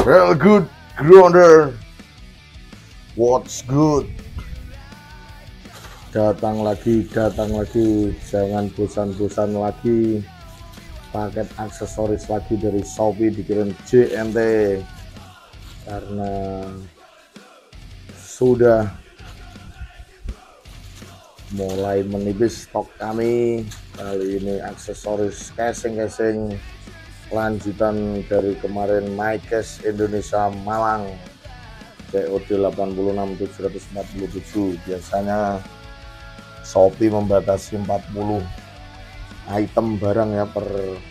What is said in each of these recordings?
Real good grounder, what's good? Datang lagi, jangan bosan-bosan lagi. Paket aksesoris lagi dari Shopee dikirim JNT karena sudah mulai menipis stok kami. Kali ini aksesoris casing lanjutan dari kemarin MyCase Indonesia Malang COD 86.747. Biasanya Shopee membatasi 40 item barang ya per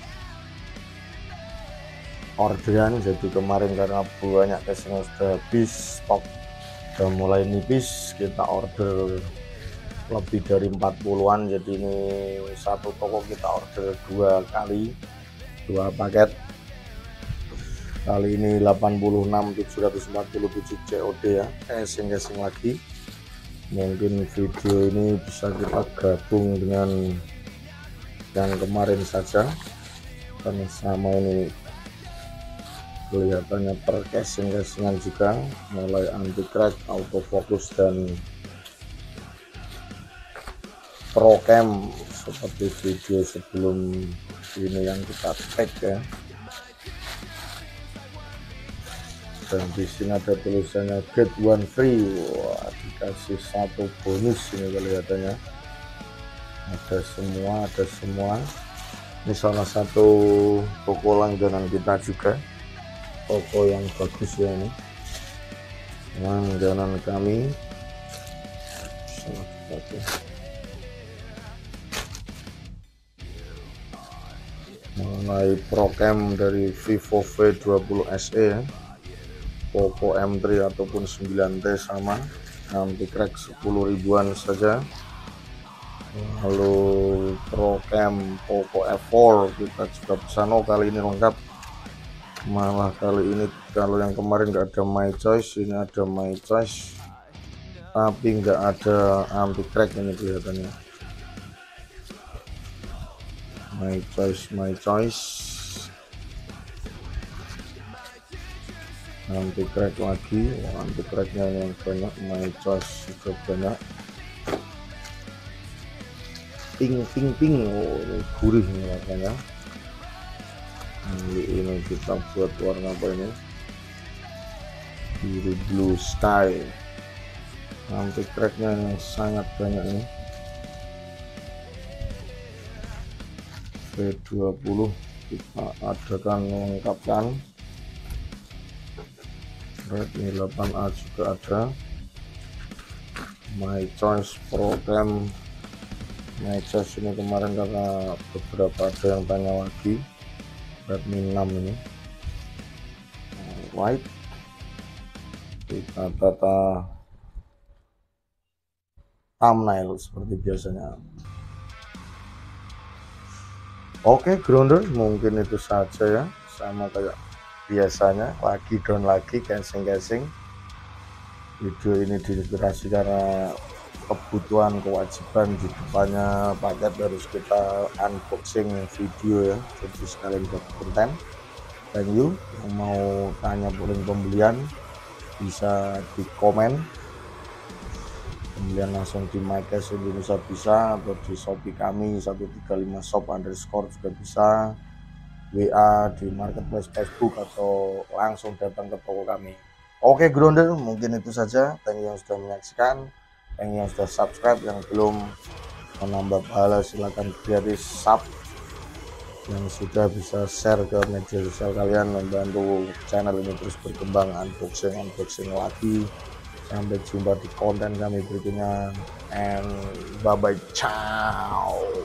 orderan, jadi kemarin karena banyak casing sudah habis, stok sudah mulai nipis, kita order lebih dari 40-an. Jadi ini satu toko kita order 2 kali 2 paket. Kali ini 86.747 COD ya, casing lagi. Mungkin video ini bisa kita gabung dengan yang kemarin saja karena sama ini kelihatannya per casingan juga, mulai anti crack, autofocus dan pro cam seperti video sebelum ini yang kita tag ya. Dan di sini ada tulisannya get one free. Wah, dikasih 1 bonus ini kelihatannya. Ada semua. Ini salah satu toko langganan kita juga, toko yang bagus ya, ini langganan kami. Mengenai Procam dari Vivo V20 SE, Poco M3 ataupun 9T sama, anti crack 10 ribuan saja. Lalu Procam Poco F4 kita juga pesan. Kali ini lengkap, malah kali ini kalau yang kemarin nggak ada My Choice, ini ada My Choice tapi nggak ada anti crack ini kelihatannya. My Choice anti crack lagi. Anti cracknya yang banyak, My Choice juga banyak. Ping. Oh, ini gurih nih warnanya. Ini kita buat warna apa ini, biru blue sky. Anti cracknya yang sangat banyak ini. V20 kita adakan lengkapkan. Redmi 8A juga ada. My Choice Procam. My Choice ini kemarin karena beberapa ada yang tanya lagi, Redmi 6 ini white. Kita tata thumbnail seperti biasanya. Oke grounder, mungkin itu saja ya, sama kayak biasanya, lagi down lagi casing. Video ini diinspirasi karena kebutuhan kewajiban di depannya paket harus kita unboxing video ya, jadi sekalian buat konten. Thank you. Yang mau tanya link pembelian bisa di komen, pembelian langsung di MyCase Indonesia bisa, atau di Shopee kami 135shop_ juga bisa, WA di marketplace Facebook, atau langsung datang ke toko kami. Oke grounder, mungkin itu saja. Thank you yang sudah menyaksikan, thank you yang sudah subscribe. Yang belum menambah pahala silahkan gratis sub, yang sudah bisa share ke media sosial kalian, membantu channel ini terus berkembang. Unboxing lagi. Sampai jumpa di konten kami berikutnya, and bye bye, ciao.